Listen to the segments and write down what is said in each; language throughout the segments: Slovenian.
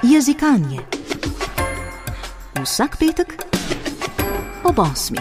Jezikanje. Vsak petek ob 8.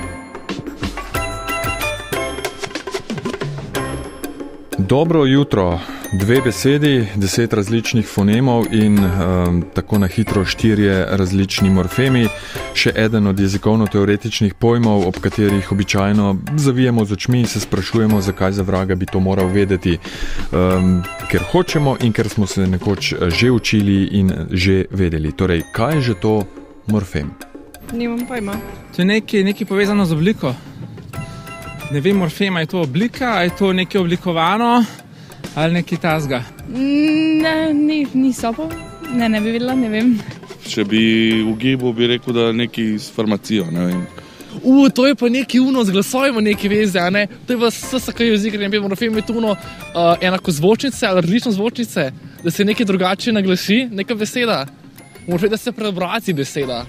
Dobro jutro. 2 besedi, 10 različnih fonemov in tako na hitro 4 različni morfemi. Še eden od jezikovno-teoretičnih pojmov, ob katerih običajno zavijemo z očmi in se sprašujemo, zakaj za vraga bi to moral vedeti. Ker hočemo in ker smo se nekoč že učili in že vedeli. Torej, kaj je že to morfem? Nimam pojma. To je nekaj povezano z obliko. Ne vem, morfema, je to oblika, je to nekaj oblikovano ali nekaj tasga? Ne, niso pa. Ne bi videla, ne vem. Če bi ugibil, bi rekel, da nekaj s farmacijo, ne vem. To je pa neki z glasovima neki veze, a ne? To je pa SSK jezik, ne vem, morfem je to enako zvočnice ali različne zvočnice, da se nekaj drugače naglasi, neka beseda. Morfem, da se preobrazi beseda.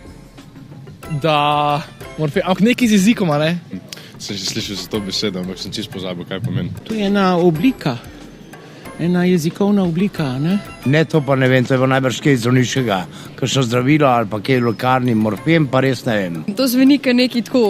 Da, morfem, ampak nekaj z jezikom, a ne? Sem že slišal za to besedo, ampak sem čisto pozabil, kaj pomeni. To je ena oblika, ena jezikovna oblika, ne? Ne, to pa ne vem, to je pa najbrž kaj zdravniškega, kakšno zdravilo ali pa kaj v lekarni, morfem pa res ne vem. To zveni kot neki tako,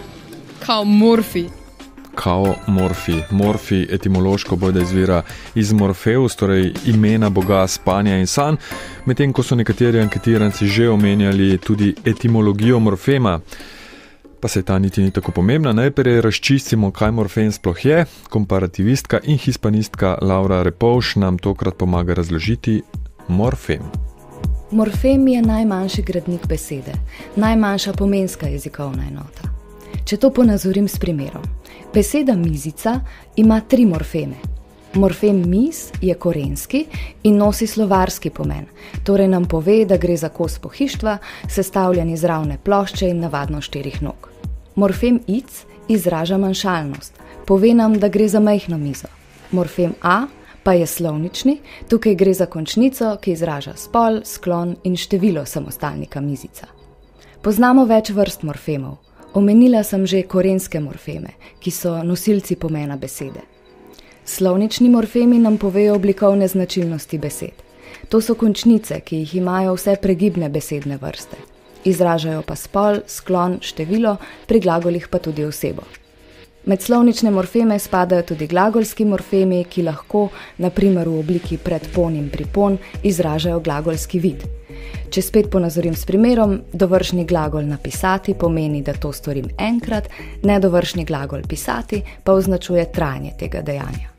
kao morfi. Kao morfi. Morfi etimološko bojda izvira iz Morfeus, torej imena boga spanja in sanj, medtem ko so nekateri anketiranci že omenjali tudi etimologijo morfema. Pa se ta niti ni tako pomembna. Najprej razčistimo, kaj morfem sploh je. Komparativistka in hispanistka Laura Repovš nam tokrat pomaga razložiti morfem. Morfem je najmanjši gradnik besede, najmanjša pomenska jezikovna enota. Če to ponazorim s primerom. Beseda mizica ima 3 morfeme. Morfem miz je korenski in nosi slovarski pomen, torej nam pove, da gre za kos pohištva, sestavljen iz ravne plošče in navadno 4 nog. Morfem ic izraža manjšalnost, pove nam, da gre za majhno mizo. Morfem a pa je slovnični, tukaj gre za končnico, ki izraža spol, sklon in število samostalnika mizica. Poznamo več vrst morfemov. Omenila sem že korenske morfeme, ki so nosilci pomena besede. Slovnični morfemi nam povejo oblikovne značilnosti besed. To so končnice, ki jih imajo vse pregibne besedne vrste. Izražajo pa spol, sklon, število, pri glagolih pa tudi osebo. Med slovnične morfeme spadajo tudi glagolski morfemi, ki lahko, na primer v obliki predpon in pripon, izražajo glagolski vid. Če spet ponazorim s primerom, dovršni glagol napisati pomeni, da to storim enkrat, nedovršni glagol pisati pa označuje trajanje tega dejanja.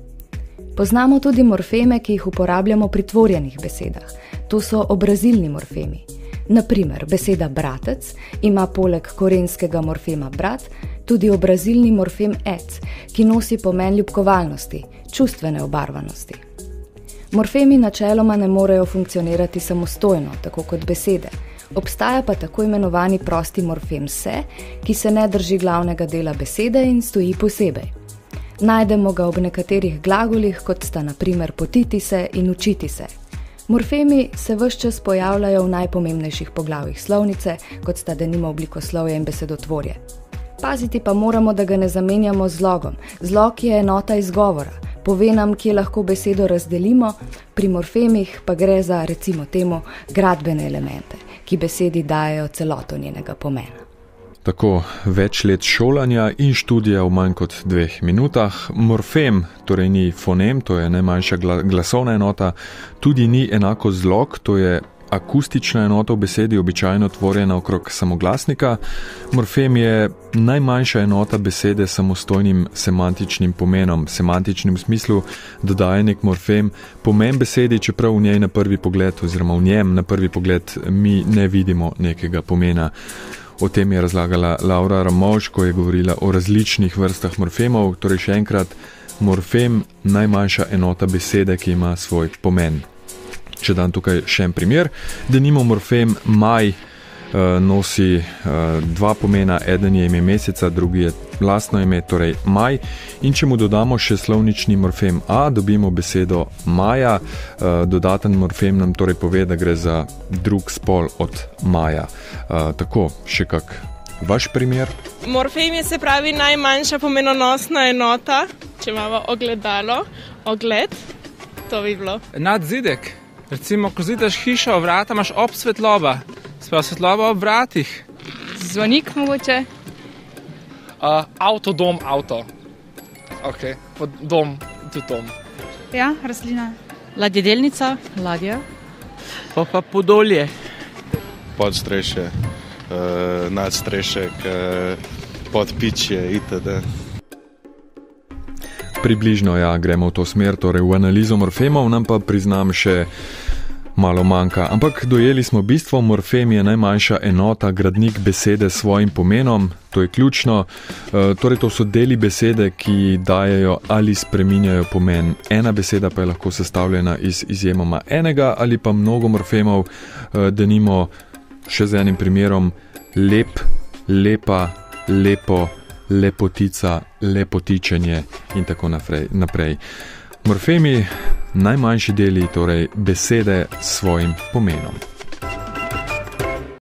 Poznamo tudi morfeme, ki jih uporabljamo pri tvorjenih besedah. To so obrazilni morfemi. Na primer, beseda bratec ima poleg korenskega morfema brat tudi obrazilni morfem ec, ki nosi pomen ljubkovalnosti, čustvene obarvanosti. Morfemi načeloma ne morejo funkcionirati samostojno, tako kot besede. Obstaja pa tako imenovani prosti morfem se, ki se ne drži glavnega dela besede in stoji posebej. Najdemo ga ob nekaterih glagolih, kot sta na primer potiti se in učiti se. Morfemi se ves čas pojavljajo v najpomembnejših poglavjih slovnice, kot sta denimo oblikoslovje in besedotvorje. Paziti pa moramo, da ga ne zamenjamo z zlogom. Zlog je enota izgovora. Pove nam, kje lahko besedo razdelimo, pri morfemih pa gre za, recimo temu, gradbene elemente, ki besedi dajejo celoto njenega pomena. Tako, več let šolanja in študija v manj kot 2 minutah. Morfem, torej ni fonem, to je najmanjša glasovna enota, tudi ni enako zlog, to je akustična enota v besedi, običajno tvorjena okrog samoglasnika. Morfem je najmanjša enota besede s samostojnim semantičnim pomenom. Semantičnim v smislu, da daje nek morfem pomen besedi, čeprav v njej na prvi pogled, oziroma v njem na prvi pogled mi ne vidimo nekega pomena. O tem je razlagala Laura Repovš, ko je govorila o različnih vrstah morfemov. Torej še enkrat, morfem, najmanjša enota besede, ki ima svoj pomen. Če dam tukaj še en primer, denimo morfem maj nosi 2 pomena, eden je ime meseca, drugi je lastno ime, torej maj. In če mu dodamo še slovnični morfem a, dobimo besedo maja. Dodaten morfem nam torej pove, da gre za drug spol od maja. Tako, še kak vaš primer? Morfem je se pravi najmanjša pomenonosna enota, če imamo ogledalo, ogled, to bi bilo. Nadzidek. Recimo, ko zidaš hišo, vrata imaš ob svetloba. Sprav svetloba ob vratih. Zvonik mogoče. Avto, dom, avto. Ok, dom, tudi dom. Ja, rastlina. Ladjedelnica, ladja. Pa podolje. Podstrešje, nadstrešek, podpičje itd. Približno, ja, gremo v to smer, torej v analizo morfemov, nam pa priznam še malo manjka. Ampak dojeli smo bistvo, morfem je najmanjša enota, gradnik besede s svojim pomenom, to je ključno. Torej to so deli besede, ki dajejo ali spreminjajo pomen. Ena beseda pa je lahko sestavljena iz izjemoma enega ali pa mnogo morfemov, denimo še z enim primerom lep, lepa, lepo, lepotica, lepotičenje in tako naprej. Morfemi, najmanjši deli, torej besede s svojim pomenom.